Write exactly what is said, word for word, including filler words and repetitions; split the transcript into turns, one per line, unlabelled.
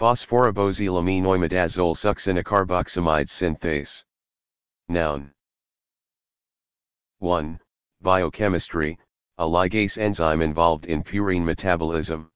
Phosphorobosylaminoimidazole succinacarboxamide synthase. Noun. one. Biochemistry, a ligase enzyme involved in purine metabolism.